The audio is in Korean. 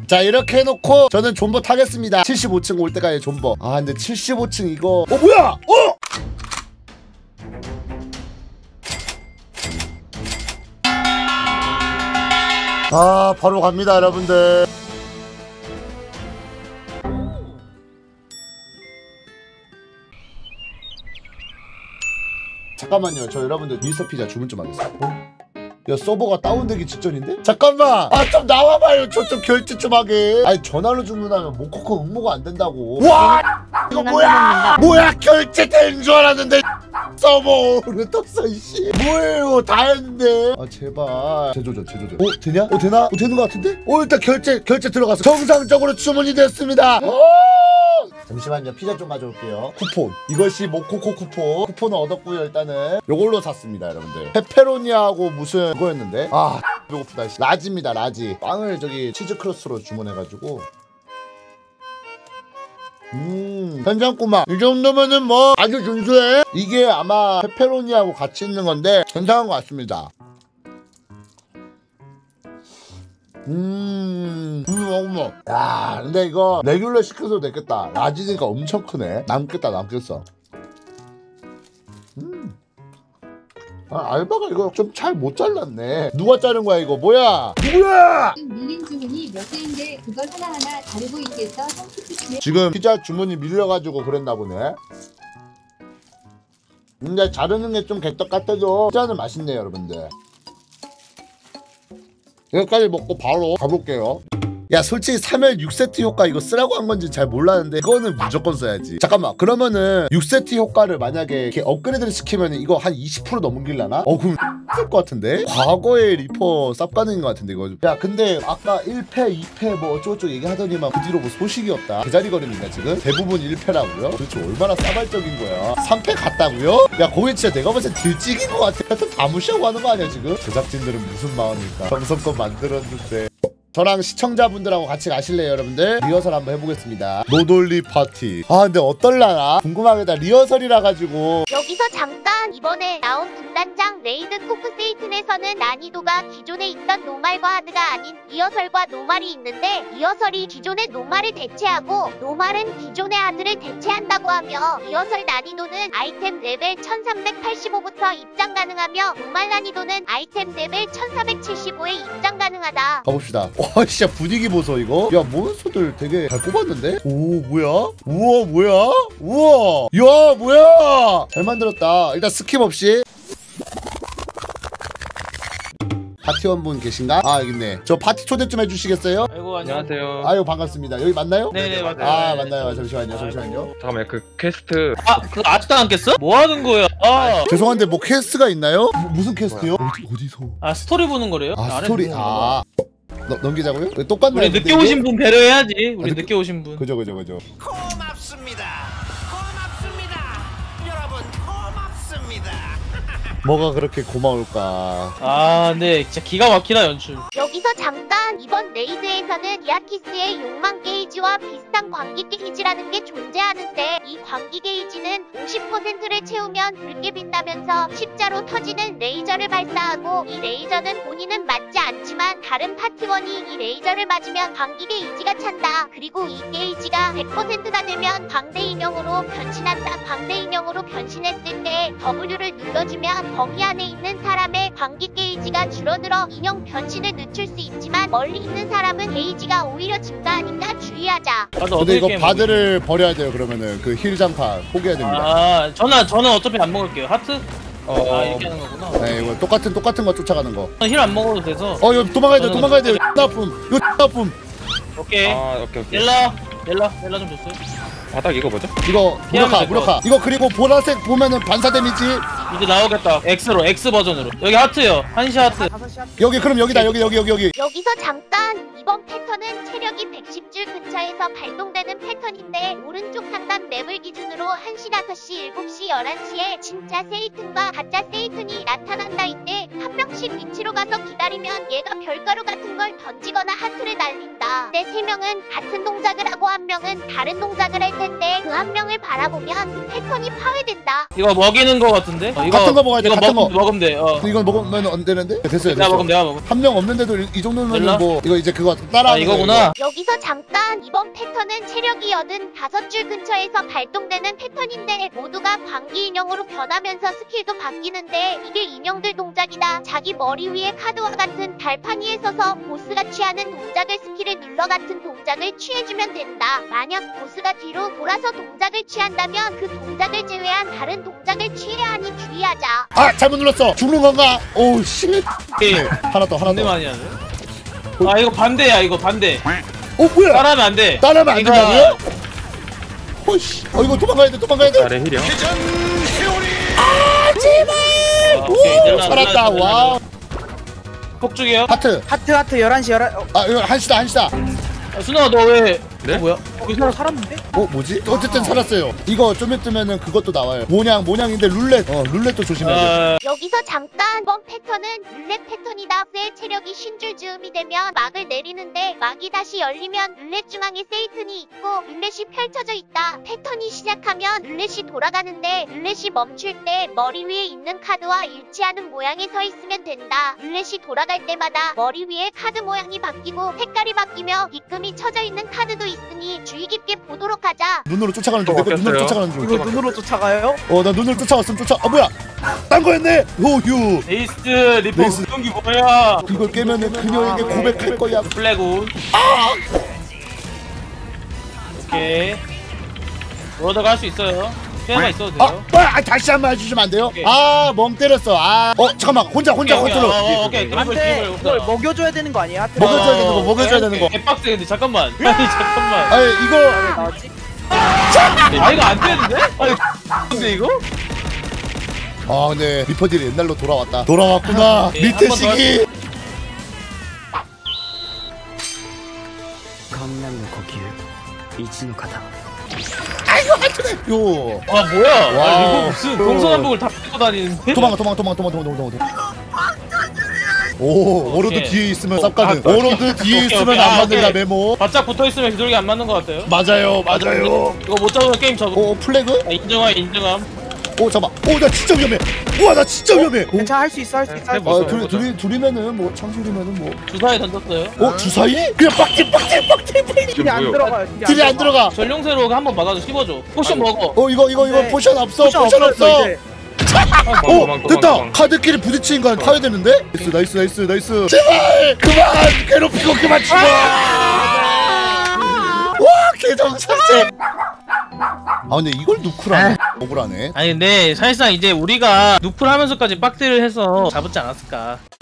자 이렇게 해놓고 저는 존버 타겠습니다. 75층 올 때까지 존버. 아 근데 75층 이거 뭐야 아 바로 갑니다 여러분들. 잠깐만요 저 여러분들 미스터 피자 주문 좀 하겠습니다. 야 서버가 다운되기 직전인데? 잠깐만 아 좀 나와봐요. 저 좀 결제 좀 하게. 아니 전화로 주문하면 모코코 응모가 안 된다고. 와 이거 뭐야 결제된 줄 알았는데 서버로 떴어 이씨. 뭐예요 다 했는데. 아 제발 제조전 되냐? 되나? 되는 거 같은데? 일단 결제 들어가서 정상적으로 주문이 됐습니다. 잠시만요 피자 좀 가져올게요. 쿠폰 이것이 모코코 쿠폰을 얻었고요. 일단은 요걸로 샀습니다 여러분들. 페페로니하고 무슨 그거였는데 아 배고프다. 라지입니다 라지. 빵을 저기 치즈 크로스로 주문해가지고 괜찮구만. 이 정도면은 뭐 아주 준수해. 이게 아마 페페로니하고 같이 있는 건데 괜찮은 것 같습니다. 야 근데 이거 레귤러 시켜도 되겠다. 라지니까 엄청 크네. 남겠어. 아 알바가 이거 좀 잘 못 잘랐네. 누가 자른 거야 이거? 뭐야 밀린 주문이 몇 개인데 그걸 하나하나 다르고 있겠어. 지금 피자 주문이 밀려가지고 그랬나 보네. 근데 자르는 게 좀 개떡 같아도 피자는 맛있네요 여러분들. 여기까지 먹고 바로 가볼게요. 야 솔직히 3열 6세트 효과 이거 쓰라고 한 건지 잘 몰랐는데 이거는 무조건 써야지. 잠깐만 그러면은 6세트 효과를 만약에 이렇게 업그레이드를 시키면 이거 한 20% 넘길라나? 그럼 쓸 것 같은데? 과거의 리퍼 쌉 가능인 것 같은데 이거. 야 근데 아까 1패 2패 뭐 어쩌고저쩌고 얘기하더니만 그 뒤로 뭐 소식이 없다. 제자리 걸음인가 지금? 대부분 1패라고요? 도대체 얼마나 싸발적인 거야. 3패 갔다고요? 야 거기 진짜 내가 봤을 때 딜찍인 것 같아. 다 무시하고 하는 거 아니야 지금? 제작진들은 무슨 마음일까? 정성껏 만들었는데. 저랑 시청자분들하고 같이 가실래요 여러분들? 리허설 한번 해보겠습니다. 노돌리 파티. 아 근데 어떨라나? 궁금하겠다. 리허설이라 가지고. 여기서 잠깐 이번에 나온 군단장 레이드 코프 세이튼에서는 난이도가 기존에 있던 노말과 하드가 아닌 리허설과 노말이 있는데 리허설이 기존의 노말을 대체하고 노말은 기존의 하드를 대체한다고 하며 리허설 난이도는 아이템 레벨 1385부터 입장 가능하며 노말 난이도는 아이템 레벨 1475에 입장 가능하다. 가봅시다. 와 진짜 분위기 보소 이거. 야 몬스터들 되게 잘 뽑았는데? 오 뭐야? 우와 뭐야? 우와 야 뭐야? 잘 만들었다. 일단 스킵 없이. 파티원분 계신가? 아 여기 있네. 저 파티 초대 좀 해주시겠어요? 아이고 안녕하세요. 아유 반갑습니다. 여기 맞나요? 네네 맞아요. 아 맞나요? 잠시만요. 잠깐만 그 퀘스트. 그거 아직도 안 깼어? 뭐 하는 거야? 죄송한데 뭐 퀘스트가 있나요? 무슨 퀘스트요? 어디서? 스토리 보는 거래요? 스토리. 넘기자고요? 똑같네. 우리 늦게 오신 분 배려해야지. 우리 늦게 오신 분. 그죠. 고맙습니다. 여러분 고맙습니다. 뭐가 그렇게 고마울까? 근데 진짜 기가 막히다 연출. 여기서 잠깐 이번 레이드에서는 디아키스의 욕망 게이지와 비슷한 광기 게이지라는 게 존재하는데 이 광기 게이지는 50%를 채우면 붉게 빛나면서 십자로 터지는 레이저를 발사하고 이 레이저는 본인은 맞지 않지만 다른 파티원이 이 레이저를 맞으면 광기 게이지가 찬다. 그리고 이 게이지가 100%가 되면 광대 인형으로 변신한다. 광대 인형으로 변신했을 때 W를 눌러주면 범위 안에 있는 사람의 광기 게이지가 줄어들어 인형 변신을 늦출 수 있지만 멀리 있는 사람은 게이지가 오히려 증가하니까 주의하자. 근데 이거 바드를 버려야 돼요. 그러면은 그 힐 장판 포기해야 됩니다. 저는 어차피 안 먹을게요. 하트? 이렇게 하는 거구나. 네 이거 똑같은 거 쫓아가는 거. 힐 안 먹어도 돼서. 이거 도망가야 돼요. 이거 나쁨. 오케이. 오케이. 렐라 좀 줬어요. 바닥 이거 뭐죠? 이거 무력화. 이거 그리고 보라색 보면은 반사 데미지. 이제 나오겠다. X 버전으로. 여기 하트요. 한시 하트. 여기 그럼 여기다. 여기. 여기서 잠깐 이번 패턴은 체력이 110줄 근처에서 발동되는 패턴인데 오른쪽 상단 맵을 기준으로 1시, 5시, 7시, 11시에 진짜 세이튼과 가짜 세이튼이 나타난다. 이때 한 명씩 위치로 가서 기다리면 얘가 별가루 같은 걸 던지거나 하트를 날린다. 내 3명은 같은 동작을 하고 한 명은 다른 동작을 할 텐데 그 한 명을 바라보면 패턴이 파괴된다. 이거 먹이는 거 같은데? 같은 거 먹어야 돼, 이거 같은 거. 먹으면 돼. 이건 먹으면 안 되는데? 됐어요, 내가 됐어. 먹으면 내가 먹음. 한 명 없는데도 이 정도면 몰라? 뭐 이거 이제 그거 따라. 아 이거구나. 여기서 잠깐 이번 패턴은 체력이 85줄 근처에서 발동되는 패턴인데 모두가 광기 인형으로 변하면서 스킬도 바뀌는데 이게 인형들 동작이다. 자기 머리 위에 카드와 같은 달판 위에 서서 보스가 취하는 동작을 스킬을 눌러 같은 동작을 취해주면 된다. 만약 보스가 뒤로 돌아서 동작을 취한다면 그 동작을 제외한 다른 동작을 취해야 하니 주의하자. 아 잘못 눌렀어. 죽는 건가? 오 씨. 예. 하나 더 하나 반대 더. 많이 하네. 아 이거 반대야 이거 반대. 뭐야? 따라하면 안 돼. 따라하면 안 이거- 된다고요? 어이씨. 이거 도망가야 돼, 도망가야 돼. 아래 힐이요. 오 살았다. 와. 폭죽이요? 하트. 하트 11시 11. 이거 한시다 한시다. 순아 너 왜? 네? 뭐야? 여기서 살았는데? 뭐지? 어쨌든 살았어요. 이거 좀 있으면은 그것도 나와요. 모냥인데 룰렛. 룰렛도 조심해야 돼. 여기서 잠깐 이번 패턴은 룰렛 패턴이다. 의 체력이 50줄 즈음이 되면 막을 내리는데 막이 다시 열리면 룰렛 중앙에 세이튼이 있고 룰렛이 펼쳐져 있다. 패턴이 시작하면 룰렛이 돌아가는데 룰렛이 멈출 때 머리 위에 있는 카드와 일치하는 모양에 서 있으면 된다. 룰렛이 돌아갈 때마다 머리 위에 카드 모양이 바뀌고 색깔이 바뀌며 빗금이 쳐져 있는 카드도 있으니 주의 깊게 보도록 하자. 눈으로 쫓아가는 중. 내가 눈으로 쫓아가는 중. 이거 눈으로 쫓아가요? 나 눈으로 쫓아왔으면 뭐야? 딴 거였네. 호휴. 에이스 리퍼 에이스. 무전기 뭐야? 이걸 깨면은 그녀에게 고백할 거야. 플래곤. 오케이. 로더가 할 수 있어요. 피해가 있어도 돼요. 다시 한 번 해주시면 안 돼요? 오케이. 멍 때렸어. 잠깐만. 혼자 컨트롤. 오케이. 한테 이걸 먹여줘야 되는 거 아니야? 하트 먹여줘야 되는 거, 먹여줘야 되는 거. 개빡세 근데 잠깐만. 아니 잠깐만. 아니 이거 왜 나왔지? 아 이거 안 되는데? 아니 근데 이거? 네 리퍼딜이 옛날로 돌아왔구나. 예, 밑에 한번 더 시기. 雷の呼吸一の型 아이고 하트네. 요. 아 뭐야? 와. 이거 무슨 동서남북을 다 뺏고 다니는데? 도망가. 오로드 오케이. 뒤에 있으면 쌉가는. 아, 오로드 뒤에 오케이, 있으면 오케이. 안 아, 맞는다 오케이. 메모. 바짝 붙어있으면 기술이 안 맞는 것 같아요. 맞아요. 이거 못 잡으면 게임 접어. 플래그? 인정함. 잠깐만. 나 진짜 위험해. 우와 나 진짜 위험해. 괜찮아 할 수 있어 할 수 있어. 해보자. 둘이면은 뭐 창술이면은 뭐. 주사에 던졌어요. 주사위? 그냥 빡팀. 딜이 안 들어가요. 딜이 안 들어가. 전룡새로 한번 맞아서 씹어줘. 포션 먹어. 이거 네. 포션 없어. 포션 포션 없어. 이제. 됐다. 카드끼리 부딪히는 거 타야 되는데. 나이스. 제발 그만 괴롭히고 그만 죽어. 와 계정 삭제. 근데 이걸 누쿠라네. 억울하네. 아니 근데 사실상 이제 우리가 누플 하면서까지 빡대를 해서 잡았지 않았을까.